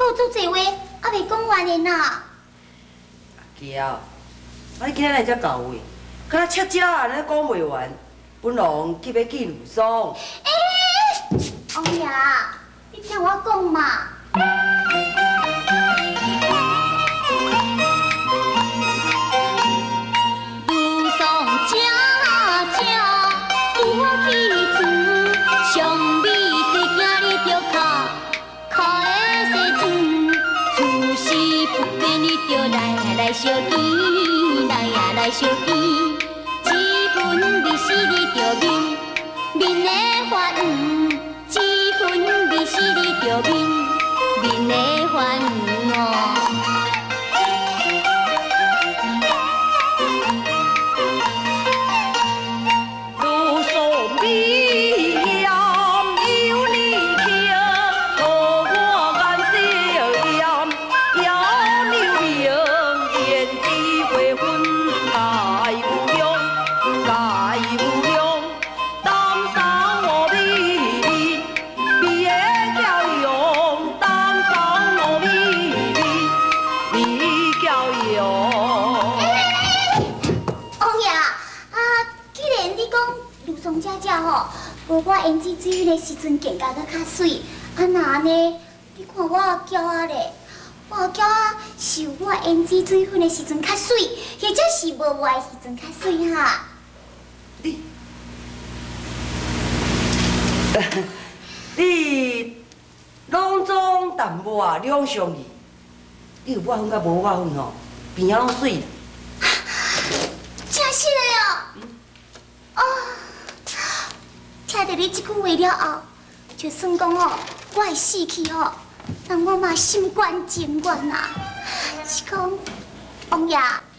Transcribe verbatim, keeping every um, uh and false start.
还有足侪话还未讲完的呢。 阿娇，啊你今仔来遮到位，敢若切只安尼讲袂完，本王急要见卢松。 哎，王爷，你听我讲嘛。 来相见，来呀来相见，几分美是你着面，面的欢愉，几分美是你着面，面的欢愉哦。 无我胭脂水迄个时阵更加搁较水，啊那安尼，你看我骄傲咧，我骄傲是有我胭脂水粉的时阵较水，或者是无我的时阵较水哈。 你，你拢总淡薄啊两相宜，你有我粉甲无我粉吼，边仔拢水。 真是的哦，哦。 听到你这句话了后，就算讲哦，我会死去哦，但我嘛心甘情愿啊。是讲，王爷，